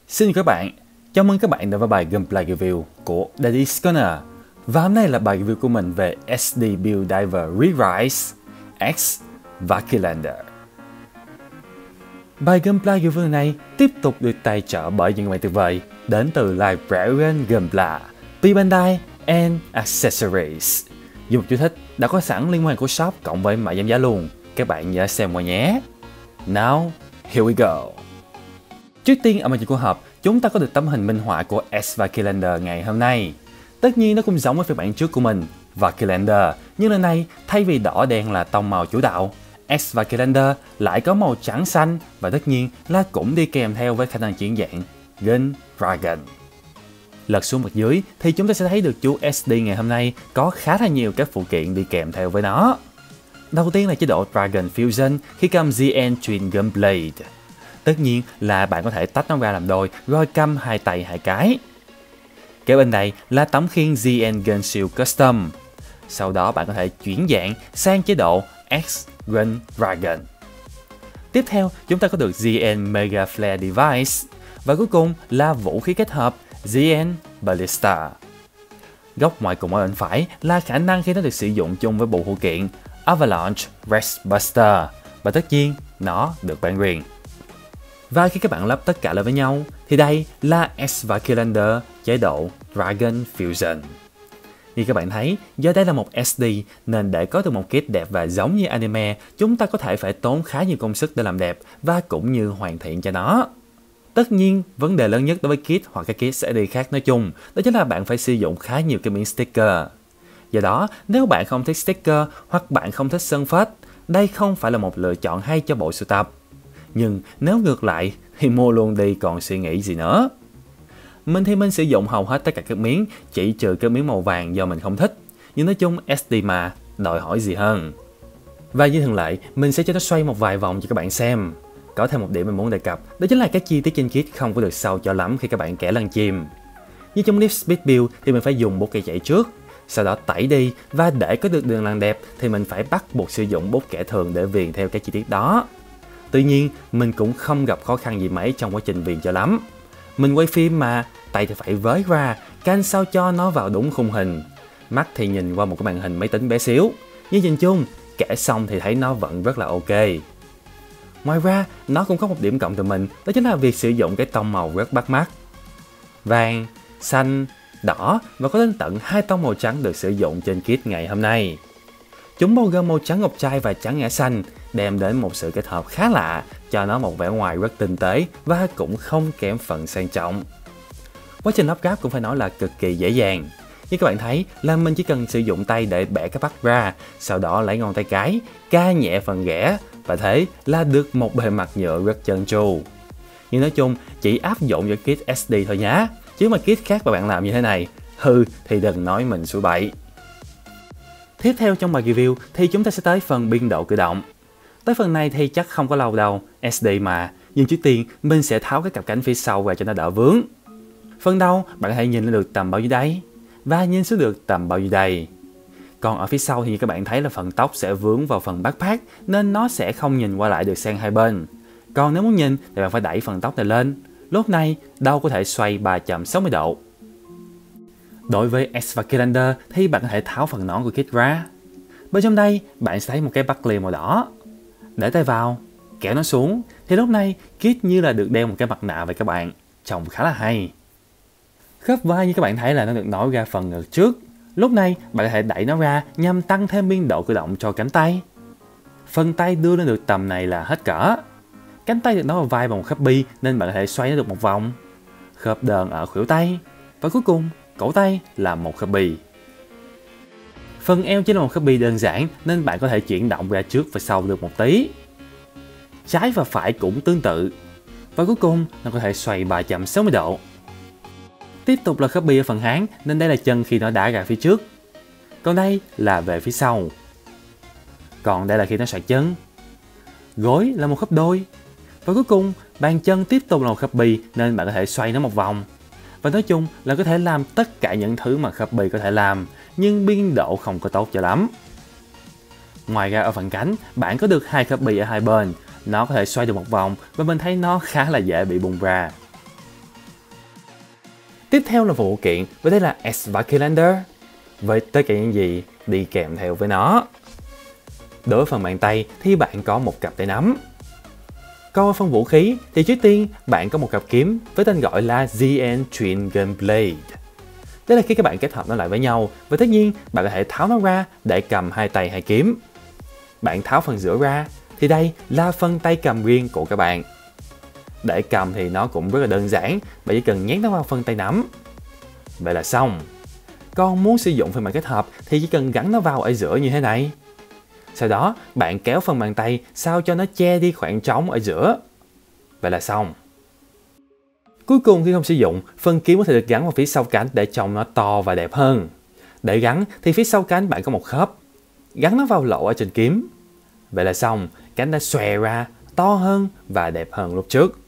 Xin chào các bạn, chào mừng các bạn đến với bài gameplay review của Daddy's Corner. Và hôm nay là bài review của mình về SD Build Diver Re-Rise X Vakilander. Bài gameplay review này tiếp tục được tài trợ bởi những bạn tuyệt vời đến từ Librarian Gameplay, P-Bandai and Accessories. Dùng chú thích đã có sẵn liên quan của shop cộng với mã giảm giá luôn, các bạn nhớ xem qua nhé. Now, here we go. Trước tiên ở mặt của hộp, chúng ta có được tấm hình minh họa của S Vakilander ngày hôm nay. Tất nhiên nó cũng giống với phiên bản trước của mình, Vakilander, nhưng lần này thay vì đỏ đen là tông màu chủ đạo, S Vakilander lại có màu trắng xanh và tất nhiên là cũng đi kèm theo với khả năng chuyển dạng Gun Dragon. Lật xuống mặt dưới thì chúng ta sẽ thấy được chú SD ngày hôm nay có khá là nhiều các phụ kiện đi kèm theo với nó. Đầu tiên là chế độ Dragon Fusion khi cầm GN Twin Gun Blade. Tất nhiên là bạn có thể tách nó ra làm đôi rồi cầm hai tay hai cái. Kế bên đây là tấm khiên GN Gun Shield Custom. Sau đó bạn có thể chuyển dạng sang chế độ X Gun Dragon. Tiếp theo chúng ta có được GN Mega Flare Device. Và cuối cùng là vũ khí kết hợp GN Ballista. Góc ngoài cùng ở bên phải là khả năng khi nó được sử dụng chung với bộ phụ kiện Avalanche Rest Buster. Và tất nhiên nó được bán riêng. Và khi các bạn lắp tất cả lại với nhau thì đây là S Vakilander chế độ Dragon Fusion. Như các bạn thấy, do đây là một SD nên để có được một kit đẹp và giống như anime, chúng ta có thể phải tốn khá nhiều công sức để làm đẹp và cũng như hoàn thiện cho nó. Tất nhiên, vấn đề lớn nhất đối với kit hoặc các kit SD khác nói chung, đó chính là bạn phải sử dụng khá nhiều cái miếng sticker. Do đó, nếu bạn không thích sticker hoặc bạn không thích sơn phết, đây không phải là một lựa chọn hay cho bộ sưu tập. Nhưng nếu ngược lại thì mua luôn đi còn suy nghĩ gì nữa. Mình sử dụng hầu hết tất cả các miếng, chỉ trừ cái miếng màu vàng do mình không thích. Nhưng nói chung SD mà, đòi hỏi gì hơn. Và như thường lệ, mình sẽ cho nó xoay một vài vòng cho các bạn xem. Có thêm một điểm mình muốn đề cập, đó chính là các chi tiết trên kit không có được sâu cho lắm khi các bạn kẻ lăn chim. Như trong Lift Speed Build thì mình phải dùng bút kẻ chạy trước, sau đó tẩy đi, và để có được đường lăn đẹp thì mình phải bắt buộc sử dụng bút kẻ thường để viền theo các chi tiết đó. Tuy nhiên, mình cũng không gặp khó khăn gì mấy trong quá trình viền cho lắm. Mình quay phim mà, tay thì phải với ra, canh sao cho nó vào đúng khung hình. Mắt thì nhìn qua một cái màn hình máy tính bé xíu. Nhưng nhìn chung, kẻ xong thì thấy nó vẫn rất là ok. Ngoài ra, nó cũng có một điểm cộng từ mình, đó chính là việc sử dụng cái tông màu rất bắt mắt. Vàng, xanh, đỏ và có đến tận 2 tông màu trắng được sử dụng trên kit ngày hôm nay. Chúng bao gồm màu trắng ngọc trai và trắng ngã xanh, đem đến một sự kết hợp khá lạ, cho nó một vẻ ngoài rất tinh tế và cũng không kém phần sang trọng. Quá trình lắp ráp cũng phải nói là cực kỳ dễ dàng. Như các bạn thấy là mình chỉ cần sử dụng tay để bẻ cái bắt ra, sau đó lấy ngón tay cái, ca nhẹ phần ghẻ và thế là được một bề mặt nhựa rất trơn tru. Nhưng nói chung chỉ áp dụng cho kit SD thôi nhá, chứ mà kit khác mà bạn làm như thế này, hư thì đừng nói mình xui bậy. Tiếp theo trong bài review thì chúng ta sẽ tới phần biên độ cử động. Tới phần này thì chắc không có lâu đâu, SD mà, nhưng trước tiên mình sẽ tháo cái cặp cánh phía sau ra cho nó đỡ vướng. Phần đầu bạn có thể nhìn lên được tầm bao nhiêu đây và nhìn xuống được tầm bao nhiêu đây. Còn ở phía sau thì các bạn thấy là phần tóc sẽ vướng vào phần backpack nên nó sẽ không nhìn qua lại được sang hai bên. Còn nếu muốn nhìn thì bạn phải đẩy phần tóc này lên, lúc này đâu có thể xoay 360 độ. Đối với S Vakilander thì bạn có thể tháo phần nón của kit ra. Bên trong đây bạn sẽ thấy một cái buckle màu đỏ. Để tay vào, kéo nó xuống thì lúc này kit như là được đeo một cái mặt nạ vậy các bạn, trông khá là hay. Khớp vai như các bạn thấy là nó được nối ra phần ngực trước. Lúc này bạn có thể đẩy nó ra nhằm tăng thêm biên độ cử động cho cánh tay. Phần tay đưa lên được tầm này là hết cỡ. Cánh tay được nối vào vai bằng một khớp bi nên bạn có thể xoay nó được một vòng. Khớp đờn ở khuỷu tay. Và cuối cùng, cổ tay là một khớp bi. Phần eo chỉ là một khớp bi đơn giản nên bạn có thể chuyển động ra trước và sau được một tí. Trái và phải cũng tương tự. Và cuối cùng, nó có thể xoay 360 độ. Tiếp tục là khớp bi ở phần háng nên đây là chân khi nó đã ra phía trước. Còn đây là về phía sau. Còn đây là khi nó xoay chân. Gối là một khớp đôi. Và cuối cùng, bàn chân tiếp tục là một khớp bi nên bạn có thể xoay nó một vòng. Và nói chung là có thể làm tất cả những thứ mà khớp bi có thể làm, nhưng biên độ không có tốt cho lắm. Ngoài ra ở phần cánh, bạn có được 2 khớp bi ở hai bên. Nó có thể xoay được một vòng và mình thấy nó khá là dễ bị bung ra. Tiếp theo là phụ kiện, và đây là Svakkylander, với tất cả những gì đi kèm theo với nó. Đối với phần bàn tay thì bạn có một cặp tay nắm. Còn ở phần vũ khí thì trước tiên bạn có một cặp kiếm với tên gọi là ZN Twin Gun Blade. Đây là khi các bạn kết hợp nó lại với nhau, và tất nhiên bạn có thể tháo nó ra để cầm hai tay hai kiếm. Bạn tháo phần giữa ra thì đây là phần tay cầm riêng của các bạn. Để cầm thì nó cũng rất là đơn giản, bạn chỉ cần nhét nó vào phần tay nắm. Vậy là xong. Còn muốn sử dụng phiên bản kết hợp thì chỉ cần gắn nó vào ở giữa như thế này. Sau đó bạn kéo phần bàn tay sao cho nó che đi khoảng trống ở giữa. Vậy là xong. Cuối cùng khi không sử dụng, phần kiếm có thể được gắn vào phía sau cánh để trông nó to và đẹp hơn. Để gắn thì phía sau cánh bạn có một khớp. Gắn nó vào lỗ ở trên kiếm. Vậy là xong, cánh đã xòe ra, to hơn và đẹp hơn lúc trước.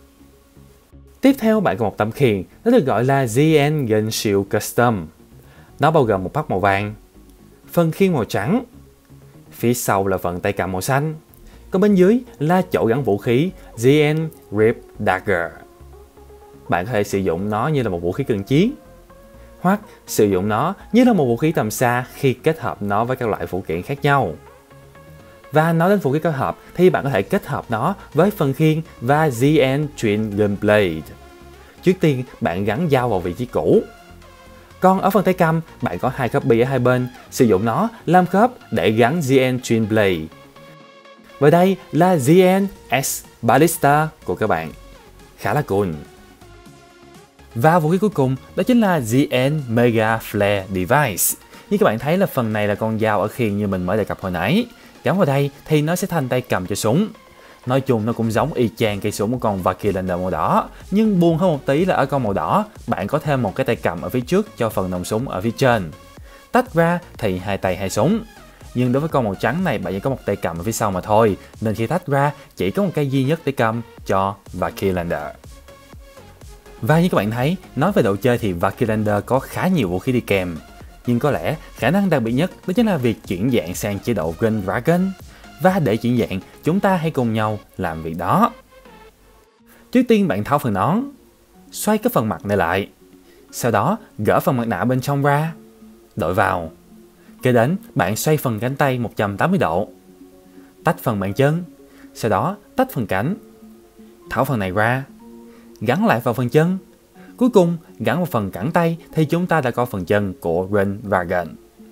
Tiếp theo bạn có một tấm khiên, nó được gọi là ZN Gun Shield Custom. Nó bao gồm một mắt màu vàng, phần khiên màu trắng, phía sau là phần tay cầm màu xanh, còn bên dưới là chỗ gắn vũ khí ZN Rip Dagger. Bạn có thể sử dụng nó như là một vũ khí cận chiến, hoặc sử dụng nó như là một vũ khí tầm xa khi kết hợp nó với các loại phụ kiện khác nhau. Và nói đến vũ khí kết hợp thì bạn có thể kết hợp nó với phần khiên và ZN Twin Gun Blade. Trước tiên bạn gắn dao vào vị trí cũ. Còn ở phần tay cầm, bạn có hai khớp bi ở hai bên, sử dụng nó làm khớp để gắn ZN Twin Blade. Và đây là ZN S Ballista của các bạn. Khá là cool. Và vũ khí cuối cùng đó chính là ZN Mega Flare Device. Như các bạn thấy là phần này là con dao ở khiên như mình mới đề cập hồi nãy. Gắn vào đây thì nó sẽ thành tay cầm cho súng. Nói chung nó cũng giống y chang cây súng của con Svakkylander màu đỏ, nhưng buồn hơn một tí là ở con màu đỏ bạn có thêm một cái tay cầm ở phía trước cho phần nòng súng ở phía trên. Tách ra thì hai tay hai súng. Nhưng đối với con màu trắng này bạn chỉ có một tay cầm ở phía sau mà thôi, nên khi tách ra chỉ có một cây duy nhất để cầm cho Svakkylander. Và như các bạn thấy, nói về độ chơi thì Svakkylander có khá nhiều vũ khí đi kèm. Nhưng có lẽ khả năng đặc biệt nhất đó chính là việc chuyển dạng sang chế độ Gun Dragon. Và để chuyển dạng, chúng ta hãy cùng nhau làm việc đó. Trước tiên bạn tháo phần nón, xoay cái phần mặt này lại. Sau đó gỡ phần mặt nạ bên trong ra, đội vào. Kế đến bạn xoay phần cánh tay 180 độ. Tách phần bàn chân, sau đó tách phần cánh. Tháo phần này ra, gắn lại vào phần chân. Cuối cùng gắn vào phần cẳng tay thì chúng ta đã có phần chân của Gun Dragon.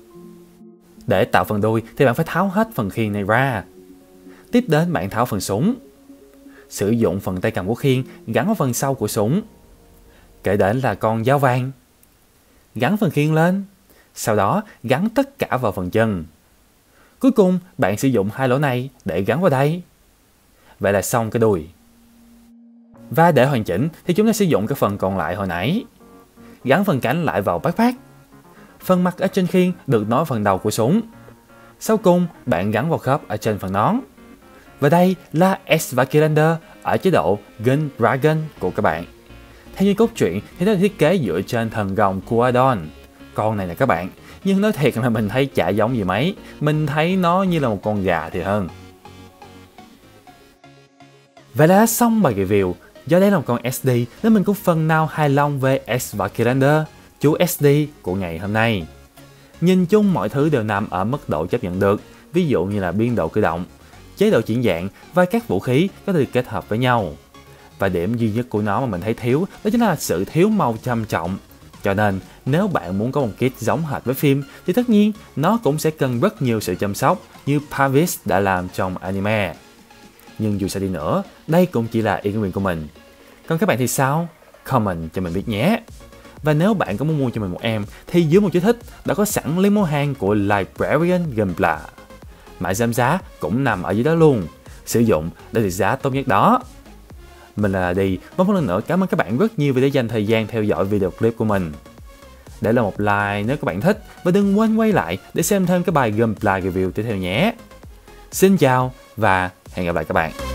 Để tạo phần đuôi thì bạn phải tháo hết phần khiên này ra. Tiếp đến bạn tháo phần súng. Sử dụng phần tay cầm của khiên gắn vào phần sau của súng. Kế đến là con dao vàng. Gắn phần khiên lên. Sau đó gắn tất cả vào phần chân. Cuối cùng bạn sử dụng hai lỗ này để gắn vào đây. Vậy là xong cái đuôi. Và để hoàn chỉnh thì chúng ta sử dụng cái phần còn lại hồi nãy. Gắn phần cánh lại vào backpack. Phần mặt ở trên khiên được nối phần đầu của súng. Sau cùng bạn gắn vào khớp ở trên phần nón. Và đây là Svakkylander ở chế độ Gun Dragon của các bạn. Theo như cốt truyện thì nó được thiết kế dựa trên thần rồng Kuadon. Con này nè các bạn. Nhưng nói thiệt là mình thấy chả giống gì mấy. Mình thấy nó như là một con gà thì hơn. Vậy là xong bài review. Do đây là một con SD nên mình cũng phần nào hài lòng về Svakkylander, chú SD của ngày hôm nay. Nhìn chung mọi thứ đều nằm ở mức độ chấp nhận được, ví dụ như là biên độ cử động, chế độ chuyển dạng và các vũ khí có thể được kết hợp với nhau. Và điểm duy nhất của nó mà mình thấy thiếu đó chính là sự thiếu màu trầm trọng. Cho nên nếu bạn muốn có một kit giống hệt với phim thì tất nhiên nó cũng sẽ cần rất nhiều sự chăm sóc như Parvis đã làm trong anime. Nhưng dù sao đi nữa, đây cũng chỉ là ý kiến của mình. Còn các bạn thì sao? Comment cho mình biết nhé. Và nếu bạn có muốn mua cho mình một em thì dưới một chú thích đã có sẵn link mua hàng của Librarian Gunpla. Mã giảm giá cũng nằm ở dưới đó luôn. Sử dụng để được giá tốt nhất đó. Mình là Đi, và một lần nữa cảm ơn các bạn rất nhiều vì đã dành thời gian theo dõi video clip của mình. Để lại một like nếu các bạn thích và đừng quên quay lại để xem thêm cái bài Gunpla review tiếp theo nhé. Xin chào và hẹn gặp lại các bạn.